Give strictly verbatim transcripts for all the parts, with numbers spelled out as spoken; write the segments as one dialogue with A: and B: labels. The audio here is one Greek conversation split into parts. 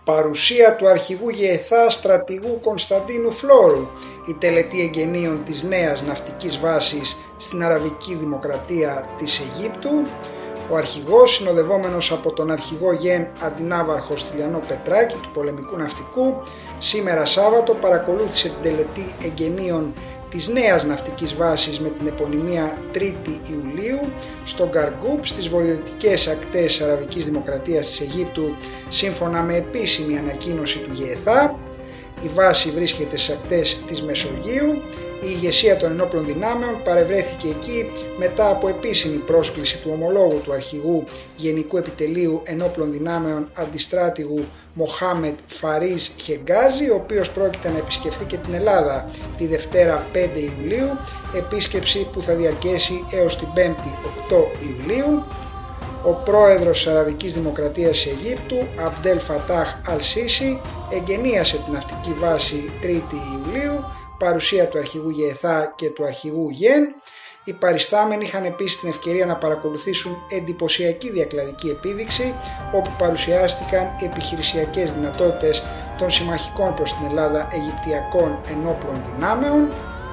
A: Παρουσία του αρχηγού ΓΕΘΑ στρατηγού Κωνσταντίνου Φλόρου, η τελετή εγγενείων της νέας ναυτικής βάσης στην Αραβική Δημοκρατία της Αιγύπτου. Ο αρχηγός, συνοδευόμενος από τον αρχηγό Γεν αντινάβαρχο Στυλιανό Πετράκη του πολεμικού ναυτικού, σήμερα Σάββατο παρακολούθησε την τελετή εγγενείων της νέας ναυτικής βάσης με την επωνυμία τρίτη Ιουλίου στο Γκαργκούπ στις βορειοδυτικές ακτές της Αραβικής Δημοκρατίας της Αιγύπτου, σύμφωνα με επίσημη ανακοίνωση του ΓΕΘΑ. Η βάση βρίσκεται στις ακτές της Μεσογείου. Η ηγεσία των ενόπλων δυνάμεων παρευρέθηκε εκεί μετά από επίσημη πρόσκληση του ομολόγου του αρχηγού Γενικού Επιτελείου Ενόπλων Δυνάμεων αντιστράτηγου Μοχάμετ Φαρίζ Χεγκάζη, ο οποίος πρόκειται να επισκεφθεί και την Ελλάδα τη Δευτέρα πέντε Ιουλίου, επίσκεψη που θα διαρκέσει έως την πέμπτη οκτώ Ιουλίου. Ο πρόεδρος της Αραβικής Δημοκρατίας της Αιγύπτου, Αμπντέλ Φατάχ Αλ Σίσι, εγγενίασε την ναυτική βάση τρίτη Ιουλίου, παρουσία του αρχηγού ΓΕΘΑ και του αρχηγού Γεν. Οι παριστάμενοι είχαν επίσης την ευκαιρία να παρακολουθήσουν εντυπωσιακή διακλαδική επίδειξη, όπου παρουσιάστηκαν οι επιχειρησιακές δυνατότητες των συμμαχικών προς την Ελλάδα Αιγυπτιακών ενόπλων δυνάμεων.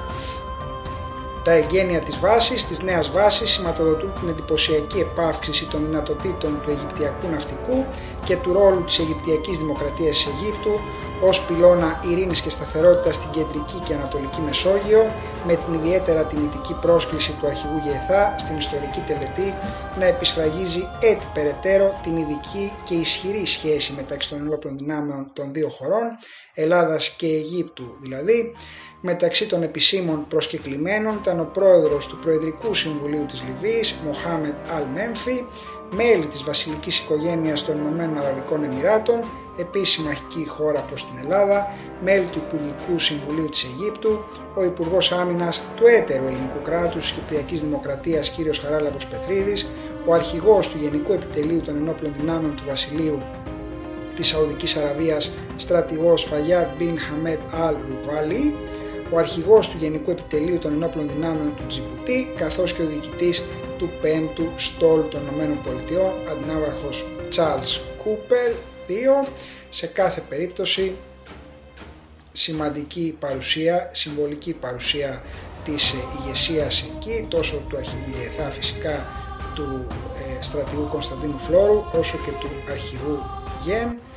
A: Τα εγγένεια της βάσης, της νέας βάσης, σηματοδοτούν την εντυπωσιακή επαύξηση των δυνατοτήτων του Αιγυπτιακού ναυτικού και του ρόλου της Αιγυπτιακής Δημοκρατίας της Αιγύπτου ως πυλώνα ειρήνης και σταθερότητας στην κεντρική και ανατολική Μεσόγειο, με την ιδιαίτερα τιμητική πρόσκληση του αρχηγού ΓΕΘΑ στην ιστορική τελετή να επισφραγίζει έτσι περαιτέρω την ειδική και ισχυρή σχέση μεταξύ των ενόπλων δυνάμεων των δύο χωρών, Ελλάδας και Αιγύπτου δηλαδή. Μεταξύ των επισήμων προσκεκλημένων ήταν ο πρόεδρος του Προεδρικού Συμβουλίου της Λιβύης, Μοχάμετ Αλ Μέμφι, μέλη της βασιλικής οικογένειας των Ηνωμένων Αραβικών Εμιράτων, επίσημα αρχική χώρα προς την Ελλάδα, μέλη του Υπουργικού Συμβουλίου της Αιγύπτου, ο Υπουργός Άμυνας του έτερου ελληνικού κράτους της Κυπριακής Δημοκρατίας κ. Χαράλαμπος Πετρίδης, ο αρχηγός του Γενικού Επιτελείου των Ενόπλων Δυνάμεων του Βασιλείου της Σαουδικής Αραβίας, στρατηγός Φαγιάτ Μπιν Χαμέτ Αλ Ρουβάλι, ο αρχηγός του Γενικού Επιτελείου των Ενόπλων Δυνάμεων του Τζιπουτί, καθώς και ο διοικητής του πέμπτου Στόλ των ΗΠΑ, αντινάβαρχος Τσάρλς Κούπερ δύο. Σε κάθε περίπτωση σημαντική παρουσία, συμβολική παρουσία της ηγεσίας εκεί, τόσο του αρχηγού ΓΕΘΑ φυσικά, του ε, στρατηγού Κωνσταντίνου Φλόρου, όσο και του αρχηγού Γεν.